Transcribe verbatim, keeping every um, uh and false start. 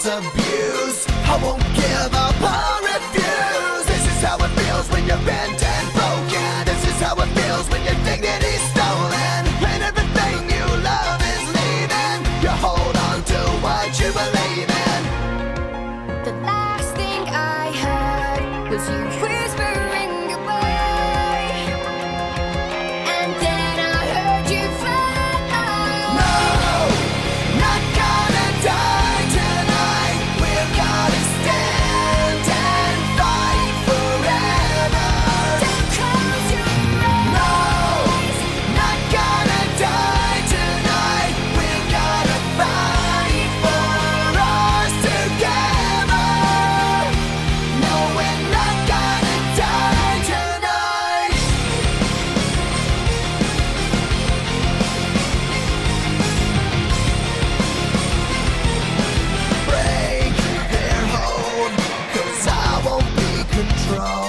was abused. I won't give up or refuse. This is how it feels when you're bent and broken. This is how it feels when your dignity's stolen and everything you love is leaving. You hold on to what you believe in. The last thing I heard was you whispering goodbye, and then I heard you fly. No, not gonna die tonight. We're gonna stand and fight forever. Don't close your eyes. No, not gonna die tonight. We're gonna fight for us together. No, we're not gonna die tonight. Break their hold, 'cause I won't be controlled.